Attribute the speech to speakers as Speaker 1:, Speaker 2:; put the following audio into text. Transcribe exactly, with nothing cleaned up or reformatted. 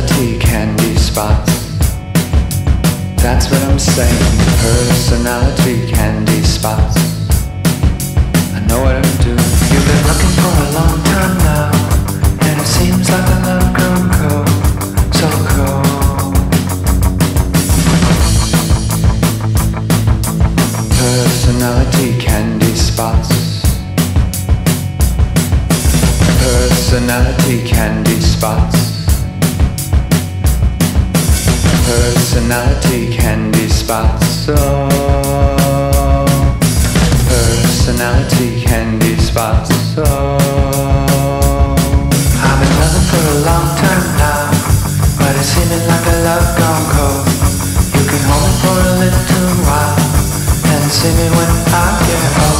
Speaker 1: Personality candy spots. That's what I'm saying. Personality candy spots. I know what I'm doing. You've been looking for a long time now, and it seems like a love grown cold, so cold. Personality candy spots. Personality candy spots. Personality candy spots. Oh, personality candy spots. Oh, I've been loving for a long time now, but it's seeming like a love gone cold. You can hold me for a little while and see me when I get home.